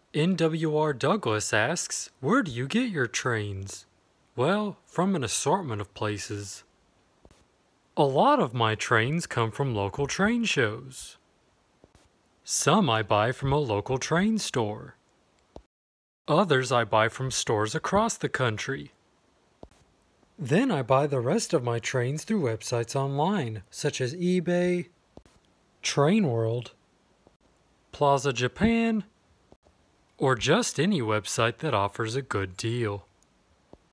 NWR Douglas asks, where do you get your trains? Well, from an assortment of places. A lot of my trains come from local train shows. Some I buy from a local train store. Others I buy from stores across the country. Then I buy the rest of my trains through websites online, such as eBay, Train World, Plaza Japan, or just any website that offers a good deal.